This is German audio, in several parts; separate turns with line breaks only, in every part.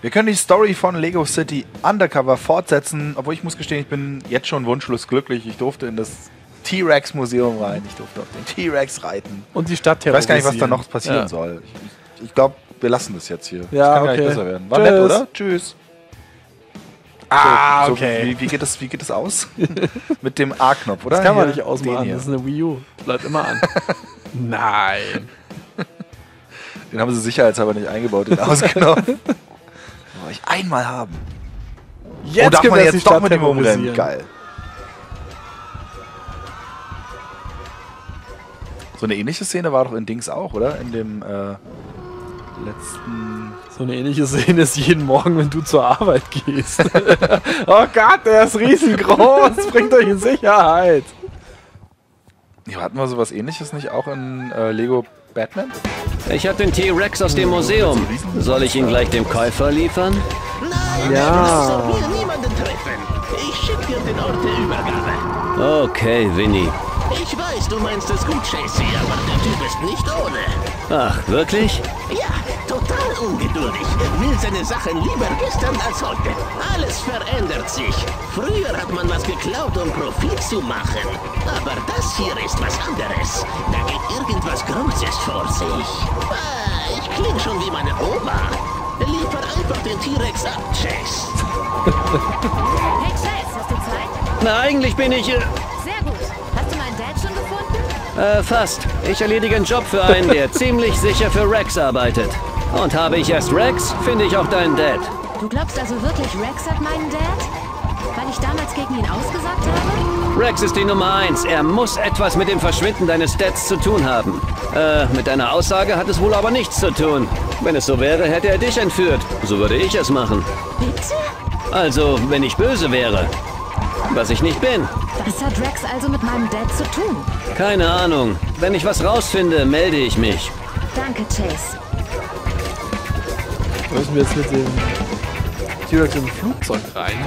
Wir können die Story von Lego City Undercover fortsetzen, obwohl ich muss gestehen, ich bin jetzt schon wunschlos glücklich. Ich durfte in das T-Rex-Museum rein, ich durfte auf den T-Rex reiten.
Und die Stadt
Ich weiß gar nicht, was da noch passieren soll. Ich glaube, wir lassen das jetzt hier.
Ja,
das kann gar nicht besser werden. War nett, oder? Tschüss.
Ah,
so,
okay.
Wie geht das aus? Mit dem A-Knopf, oder?
Das kann man
Hier,
nicht ausmachen, das ist eine Wii U. Bleibt immer an. Nein.
Den haben sie sicherheitshalber nicht eingebaut, den Ausknopf. Wollte ich einmal haben.
Jetzt
darf man
die
jetzt
Stadt
doch mit dem rumrennen?
terrorisieren.
Geil. So eine ähnliche Szene war doch in Dings auch, oder? In dem letzten...
So eine ähnliche Szene ist jeden Morgen, wenn du zur Arbeit gehst. Oh Gott, der ist riesengroß. Bringt euch in Sicherheit.
Ja, hatten wir sowas Ähnliches nicht auch in Lego Batman?
Ich habe den T-Rex aus dem Museum. Soll ich ihn gleich dem Käufer liefern?
Nein,
Ja.
du wirst hier niemanden treffen. Ich schick dir den Ort der Übergabe.
Okay, Winnie.
Ich weiß, du meinst es gut, Chasey, aber der Typ ist nicht ohne.
Ach, wirklich?
Ja, total ungeduldig. Will seine Sachen lieber gestern als heute. Alles verändert sich. Früher hat man was geklaut, um Profit zu machen. Aber das hier ist was anderes. Da geht irgendwas Großes vor sich. Ich kling schon wie meine Oma. Liefer einfach den T-Rex ab, Chase.
Hey Chase, hast du Zeit?
Na, eigentlich bin ich...
Sehr gut. Hast du meinen Dad schon gefunden?
Fast. Ich erledige einen Job für einen, der ziemlich sicher für Rex arbeitet. Und habe ich erst Rex, finde ich auch deinen Dad.
Du glaubst also wirklich, Rex hat meinen Dad? Weil ich damals gegen ihn ausgesagt habe?
Rex ist die Nummer 1. Er muss etwas mit dem Verschwinden deines Dads zu tun haben. Mit deiner Aussage hat es wohl aber nichts zu tun. Wenn es so wäre, hätte er dich entführt. So würde ich es machen.
Bitte?
Also, wenn ich böse wäre. Was ich nicht bin.
Was hat Rex also mit meinem Dad zu tun?
Keine Ahnung. Wenn ich was rausfinde, melde ich mich.
Danke, Chase.
Müssen wir jetzt mit dem T-Rex im Flugzeug rein?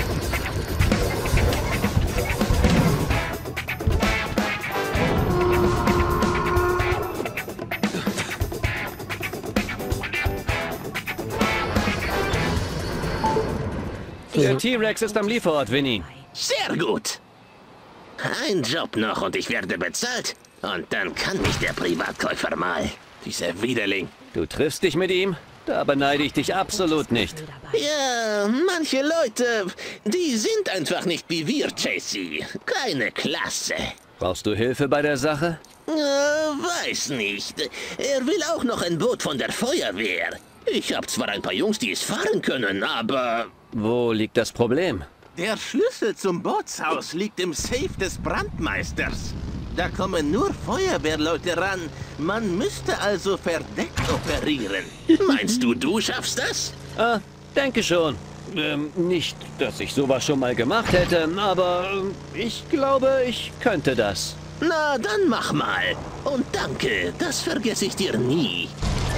Der T-Rex ist am Lieferort, Winnie.
Sehr gut. Ein Job noch und ich werde bezahlt. Und dann kann mich der Privatkäufer mal. Dieser Widerling.
Du triffst dich mit ihm? Da beneide ich dich absolut nicht.
Ja, manche Leute, die sind einfach nicht wie wir, Chasey. Keine Klasse.
Brauchst du Hilfe bei der Sache?
Weiß nicht. Er will auch noch ein Boot von der Feuerwehr. Ich habe zwar ein paar Jungs, die es fahren können, aber...
Wo liegt das Problem?
Der Schlüssel zum Bootshaus liegt im Safe des Brandmeisters. Da kommen nur Feuerwehrleute ran. Man müsste also verdeckt operieren. Meinst du, du schaffst das?
Denke schon. Nicht, dass ich sowas schon mal gemacht hätte, aber ich glaube, ich könnte das.
Na, dann mach mal. Und danke, das vergesse ich dir nie.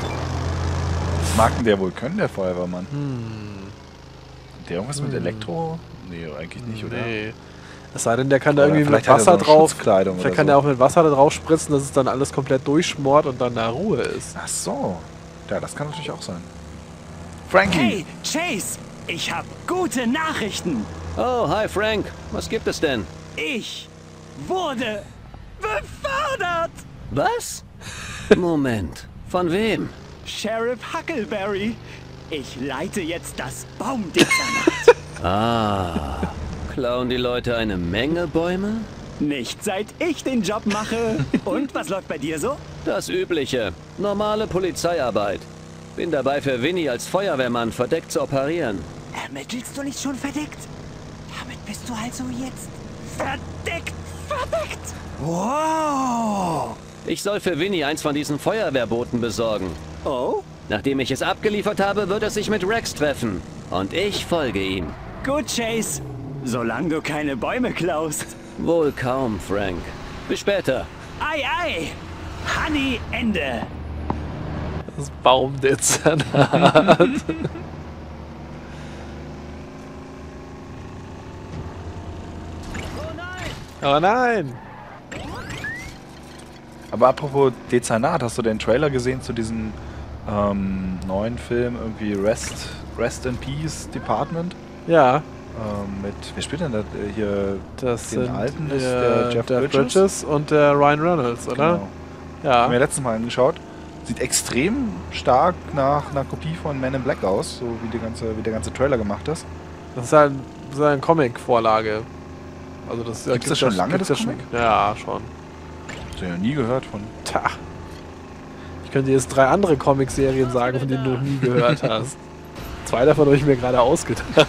Was mag denn der wohl können, der Feuerwehrmann? Hat der irgendwas mit Elektro? Nee, eigentlich nicht, oder?
Nee. Es sei denn, der kann da
Oder
irgendwie mit
vielleicht hat er so
Wasser
eine
drauf.
Schutzkleidung
Vielleicht
oder
kann
so.
er auch mit Wasser da drauf spritzen, dass es dann alles komplett durchschmort und dann da Ruhe ist.
Ach so. Ja, das kann natürlich auch sein. Frankie!
Hey, Chase! Ich hab gute Nachrichten!
Oh, hi Frank. Was gibt es denn?
Ich wurde befördert!
Was? Moment. Von wem?
Sheriff Huckleberry, ich leite jetzt das Baumdezernat.
Ah. Klauen die Leute eine Menge Bäume?
Nicht seit ich den Job mache. Und was läuft bei dir so?
Das Übliche. Normale Polizeiarbeit. Bin dabei für Winnie als Feuerwehrmann verdeckt zu operieren.
Ermittelst du nicht schon verdeckt? Damit bist du also jetzt verdeckt. Wow!
Ich soll für Winnie eins von diesen Feuerwehrbooten besorgen.
Oh?
Nachdem ich es abgeliefert habe, wird er sich mit Rex treffen. Und ich folge ihm.
Gut, Chase. Solange du keine Bäume klaust.
Wohl kaum, Frank. Bis später.
Ei, ei! Honey, Ende!
Das Baumdezernat. Oh nein!
Aber apropos Dezernat, hast du den Trailer gesehen zu diesem neuen Film, irgendwie Rest in Peace Department.
Ja,
Mit, wer spielt denn da hier?
das
Den
sind
alten ist der Jeff
Bridges und der Ryan Reynolds, oder?
Genau. Ich habe mir
Ja.
letztes Mal angeschaut. Sieht extrem stark nach einer Kopie von Man in Black aus, so wie der ganze Trailer gemacht ist.
Das ist halt so eine Comic-Vorlage. Also das
Gibt's das schon lange,
gibt's
das
ja
Comic?
Ja, schon.
Hast du ja nie gehört von.
Tja. Ich könnte dir jetzt 3 andere Comic-Serien sagen, von denen du noch nie gehört hast. 2 davon habe ich mir gerade ausgedacht.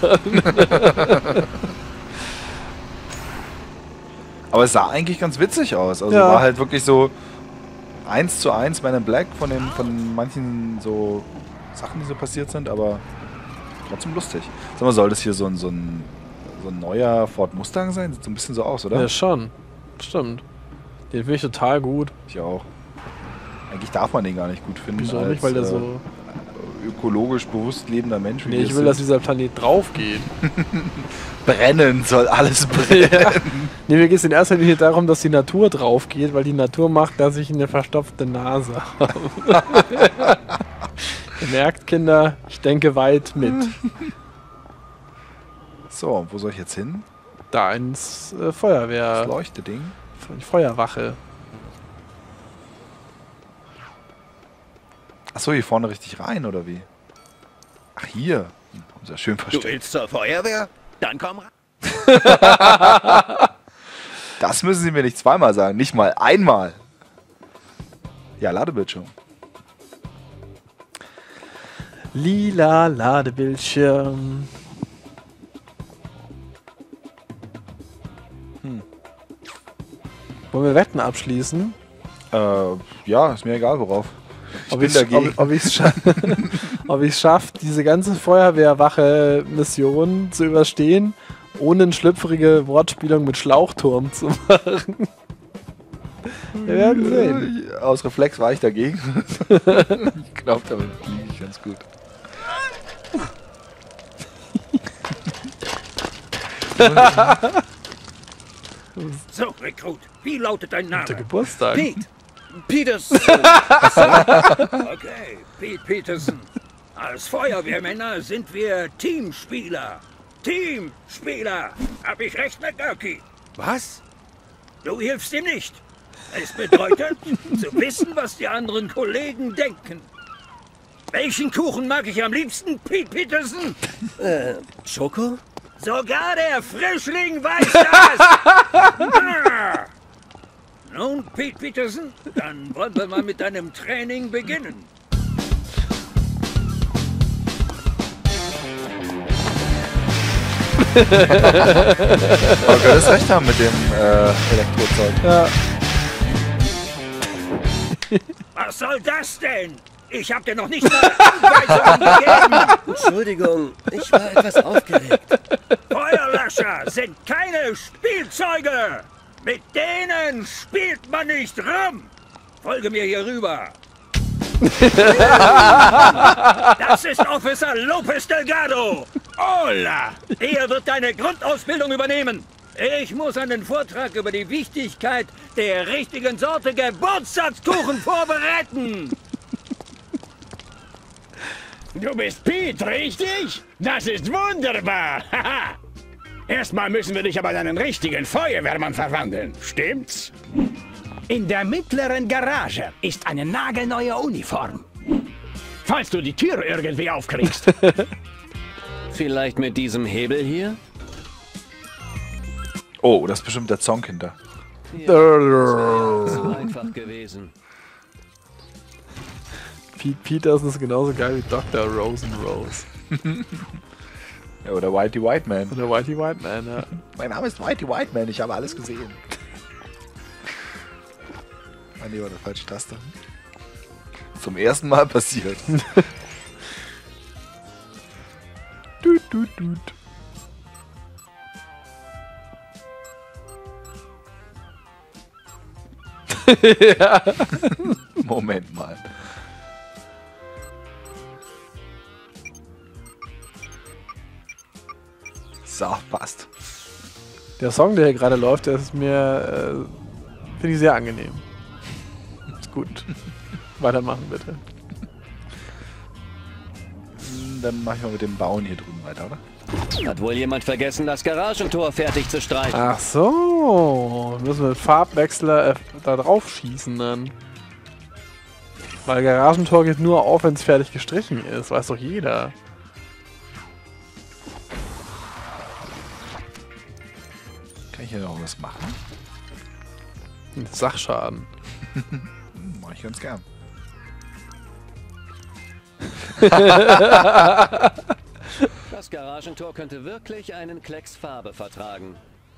Aber es sah eigentlich ganz witzig aus. Also
Ja.
war halt wirklich so 1:1 Man in Black von manchen so Sachen, die so passiert sind, aber trotzdem lustig. Sag mal, soll das hier so ein neuer Ford Mustang sein? Sieht so ein bisschen so aus, oder?
Ja, schon. Stimmt. Den finde ich total gut.
Ich auch. Eigentlich darf man den gar nicht gut finden.
Wieso
als,
nicht? Weil der so...
ökologisch bewusst lebender Mensch. Wie
Nee,
wir
ich
es
will, dass
sind.
dieser Planet drauf geht.
Brennen soll alles brennen.
Nee, mir geht es in erster Linie darum, dass die Natur drauf geht, weil die Natur macht, dass ich eine verstopfte Nase habe. Ihr merkt, Kinder, ich denke weit mit.
So, wo soll ich jetzt hin?
Da ins
Das
Feuerwehr,
Leuchteding.
die Feuerwache.
Achso, hier vorne richtig rein, oder wie? Ach, hier. Haben sie ja schön
Du
versteckt.
willst zur Feuerwehr? Dann komm rein.
Das müssen Sie mir nicht zweimal sagen, nicht mal einmal. Ja, Ladebildschirm.
Lila Ladebildschirm. Wollen wir Wetten abschließen?
Ja, ist mir egal worauf. Ich bin
ich's-
dagegen.
ob ich es schaffe, diese ganze Feuerwehrwache-Mission zu überstehen, ohne eine schlüpfrige Wortspielung mit Schlauchturm zu machen. Wir werden sehen.
Aus Reflex war ich dagegen. Ich glaube, damit liege ich ganz gut.
So, Rekrut, wie lautet dein
Der
Name?
Geburtstag.
Pete. Peterson. Okay, Pete Peterson. Als Feuerwehrmänner sind wir Teamspieler. Teamspieler. Hab ich recht, McGurky?
Was?
Du hilfst ihm nicht. Es bedeutet, zu wissen, was die anderen Kollegen denken. Welchen Kuchen mag ich am liebsten, Pete Peterson?
Schoko?
Sogar der Frischling weiß das! Ah. Nun, Pete Peterson, dann wollen wir mal mit deinem Training beginnen.
Aber du könntest recht haben mit dem Elektrozeug.
Ja.
Was soll das denn? Ich hab dir noch nicht mal Anweisungen gegeben.
Entschuldigung, ich war etwas aufgeregt.
Feuerlöscher sind keine Spielzeuge. Mit denen spielt man nicht rum. Folge mir hier rüber. Das ist Officer Lopez Delgado. Hola! Er wird deine Grundausbildung übernehmen. Ich muss einen Vortrag über die Wichtigkeit der richtigen Sorte Geburtstagskuchen vorbereiten.
Du bist Pete, richtig? Das ist wunderbar. Haha. Erstmal müssen wir dich aber in einen richtigen Feuerwehrmann verwandeln. Stimmt's? In der mittleren Garage ist eine nagelneue Uniform. Falls du die Tür irgendwie aufkriegst.
Vielleicht mit diesem Hebel hier?
Oh, das ist bestimmt der Song hinter.
So einfach gewesen.
Pete Peterson ist genauso geil wie Dr. Rosenrose.
Ja, oder Whitey White Man.
Und der Whitey White Man, ja.
Mein Name ist Whitey White Man, ich habe alles gesehen. Ah, nee, war der falsche Taste. Zum ersten Mal passiert.
Tut, tut, tut. Ja.
Moment mal. So, passt.
Der Song, der hier gerade läuft, der ist mir, finde ich sehr angenehm. Ist gut. Weitermachen, bitte.
dann mache ich mal mit dem Bauen hier drüben weiter, oder?
Hat wohl jemand vergessen, das Garagentor fertig zu streichen?
Ach so. Müssen wir mit Farbwechsler da drauf schießen dann. Weil Garagentor geht nur auf, wenn es fertig gestrichen ist. Weiß doch jeder.
Kann ich hier noch was machen?
Sachschaden.
Mach ich ganz gern.
Das Garagentor könnte wirklich einen Klecks Farbe vertragen.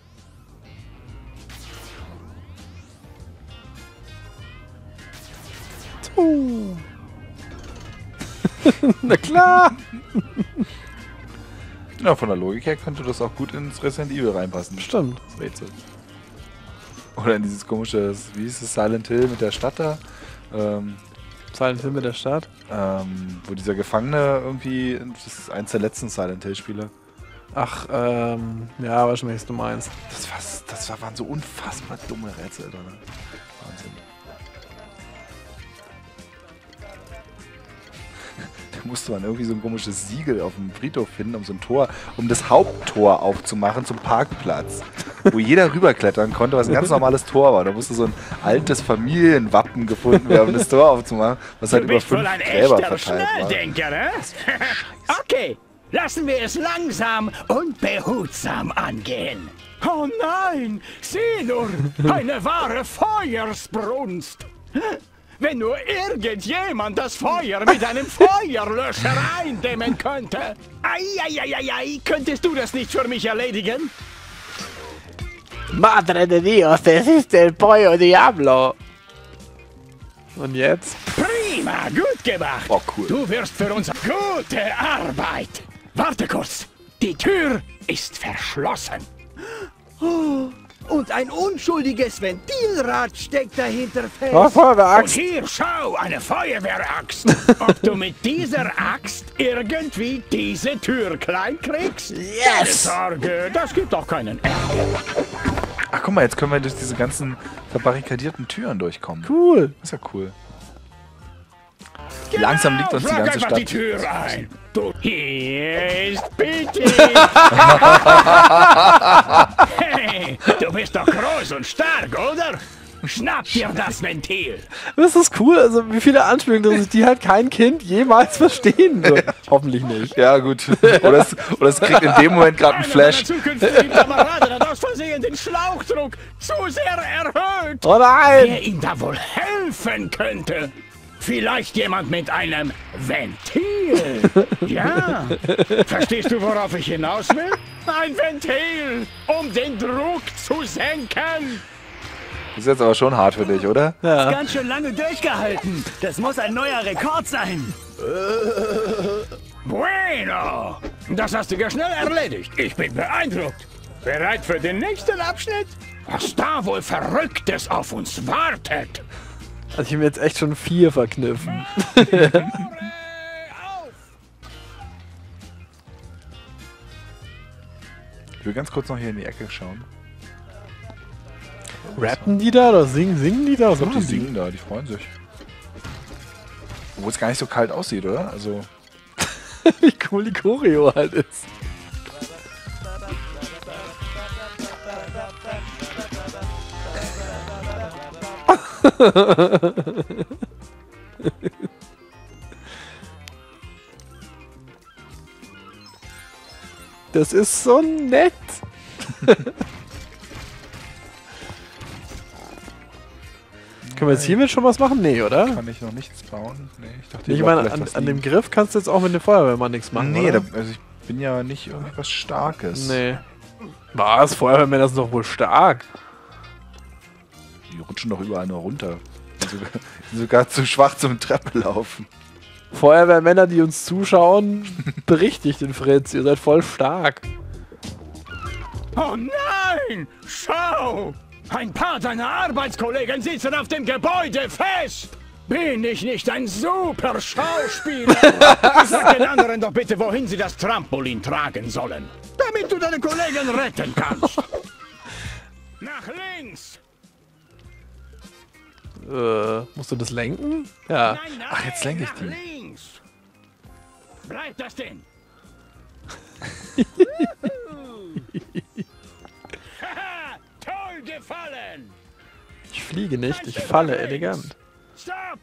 Na klar!
Ja, von der Logik her könnte das auch gut ins Resident Evil reinpassen.
Stimmt.
Das Rätsel. Oder in dieses komische, wie hieß es, Silent Hill mit der Stadt da?
Silent Hill mit der Stadt?
Wo dieser Gefangene irgendwie, das ist eins der letzten Silent Hill Spiele.
Ach, ja, weiß schon, welches du meinst.
Waren so unfassbar dumme Rätsel drin. Wahnsinn. Da musste man irgendwie so ein komisches Siegel auf dem Friedhof finden, um so ein Tor, um das Haupttor aufzumachen zum Parkplatz. Wo jeder rüberklettern konnte, was ein ganz normales Tor war. Da musste so ein altes Familienwappen gefunden werden, um das Tor aufzumachen, was halt über 5 Gräber verteilt war.
Schnelldenker, ne? Okay, lassen wir es langsam und behutsam angehen. Oh nein, sieh nur, eine wahre Feuersbrunst. Wenn nur irgendjemand das Feuer mit einem Feuerlöscher eindämmen könnte. Eieieiei, könntest du das nicht für mich erledigen?
Madre de Dios, das ist el Pollo Diablo. Und jetzt?
Prima, gut gemacht.
Oh, cool.
Du wirst für uns gute Arbeit. Warte kurz, die Tür ist verschlossen.
Oh, und ein unschuldiges Ventilrad steckt dahinter fest.
Oh,
Und
Feuerwehraxt.
hier, schau, eine Feuerwehraxt. Ob du mit dieser Axt irgendwie diese Tür klein kriegst? Keine Sorge, das gibt doch keinen Ärger.
Ach guck mal, jetzt können wir durch diese ganzen verbarrikadierten Türen durchkommen.
Cool.
Das ist ja cool. Langsam liegt uns die
Schlag
ganze
einfach
Stadt.
die Tür ein. Du, hier ist Pity. Hey, du bist doch groß und stark, oder? Schnapp dir das Ventil.
Das ist cool, also wie viele Anspielungen, dass die halt kein Kind jemals verstehen wird. Hoffentlich nicht.
Ja gut. Oder es kriegt in dem Moment gerade einen Flash.
Einer meiner zukünftigen Kameraden hat aus Versehen den Schlauchdruck zu sehr erhöht.
Oh nein!
Wer ihm da wohl helfen könnte? Vielleicht jemand mit einem Ventil. Ja. Verstehst du, worauf ich hinaus will? Ein Ventil, um den Druck zu senken.
Das ist jetzt aber schon hart für dich, oder?
Ja.
Ganz schön lange durchgehalten. Das muss ein neuer Rekord sein.
Bueno. Das hast du ja schnell erledigt. Ich bin beeindruckt. Bereit für den nächsten Abschnitt? Was da wohl Verrücktes auf uns wartet?
Also ich habe mir jetzt echt schon 4 verkniffen.
Ich will ganz kurz noch hier in die Ecke schauen.
Rappen die da oder singen die da? Was
Ich glaube, die
machen die?
singen da, die freuen sich. Obwohl es gar nicht so kalt aussieht, oder? Also.
Wie cool die Choreo halt ist. Das ist so nett. Können wir jetzt hiermit schon was machen? Nee, oder?
Kann ich noch nichts bauen? Nee, ich dachte,
Ich
hier
meine,
bleibt vielleicht
an
was
dem
liegen.
Griff kannst du jetzt auch mit dem Feuerwehrmann nichts machen,
Nee,
oder?
also ich bin ja nicht irgendwas Starkes.
Nee. Was? Feuerwehrmänner sind doch wohl stark.
Die rutschen doch überall nur runter. Sind sogar zu schwach zum Treppenlaufen.
Feuerwehrmänner, die uns zuschauen, berichtigt den Fritz. Ihr seid voll stark.
Oh nein! Schau! Ein paar deiner Arbeitskollegen sitzen auf dem Gebäude fest! Bin ich nicht ein super Schauspieler? Sag den anderen doch bitte, wohin sie das Trampolin tragen sollen, damit du deine Kollegen retten kannst. Nach links!
Musst du das lenken? Ja.
Nein, nein,
Ach, jetzt lenke ich
nach
die.
links! Bleibt das Ding! Haha, toll gefallen!
Ich fliege nicht, ich falle elegant.
Stop!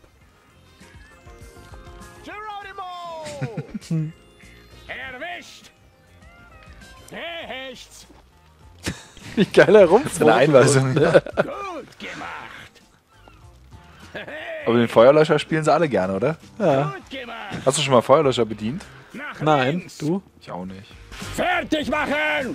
Geronimo! Erwischt! Rechts!
Wie geil er
Das ist
rumfliegt.
eine Einweisung. Ja.
Gut gemacht!
Aber den Feuerlöscher spielen sie alle gerne, oder?
Ja.
Gut gemacht!
Hast du schon mal Feuerlöscher bedient?
Nach
Nein,
links.
du?
Ich auch nicht.
Fertig machen!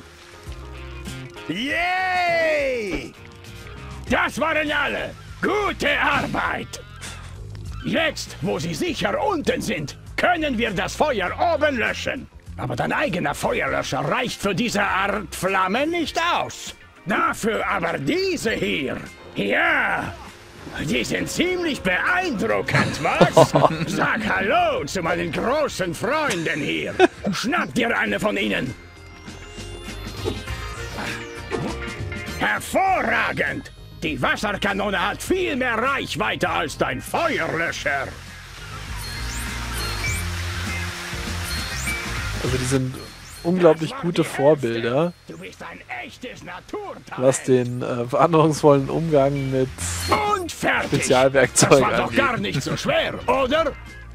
Yay! Das waren alle! Gute Arbeit! Jetzt, wo sie sicher unten sind, können wir das Feuer oben löschen. Aber dein eigener Feuerlöscher reicht für diese Art Flamme nicht aus. Dafür aber diese hier. Ja, die sind ziemlich beeindruckend, was? Sag Hallo zu meinen großen Freunden hier. Schnapp dir eine von ihnen. Hervorragend! Die Wasserkanone hat viel mehr Reichweite als dein Feuerlöscher.
Also die sind unglaublich gute Vorbilder,
Du bist ein echtes Naturtalent.
was den verantwortungsvollen Umgang mit
Und fertig. Das
Spezialwerkzeugen
war doch
angeht.
gar nicht so schwer, oder?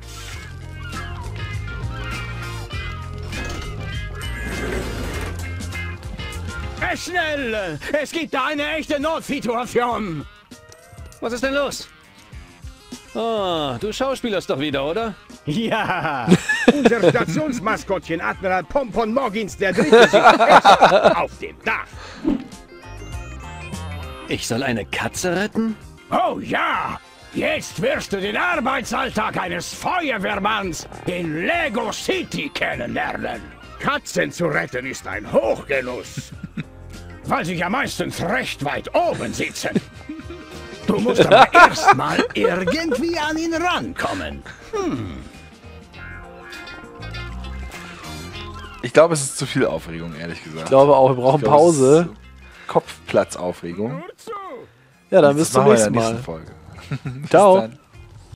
Schnell! Es gibt da eine echte Notsituation.
Was ist denn los? Oh, du schauspielerst doch wieder, oder?
Ja, unser Stationsmaskottchen Admiral Pompon Moggins der Dritte sitzt fest auf dem Dach.
Ich soll eine Katze retten?
Oh ja, jetzt wirst du den Arbeitsalltag eines Feuerwehrmanns in Lego City kennenlernen. Katzen zu retten ist ein Hochgenuss, weil sie ja meistens recht weit oben sitzen. Du musst aber erstmal irgendwie an ihn rankommen.
Ich glaube, es ist zu viel Aufregung, ehrlich gesagt.
Ich glaube auch, wir brauchen
Ich glaube,
Pause.
es ist Kopfplatzaufregung.
Nur zu.
Ja, dann bis
Das
zum
machen wir in
nächsten
der
Mal.
nächsten Folge. Bis
Ciao.
dann.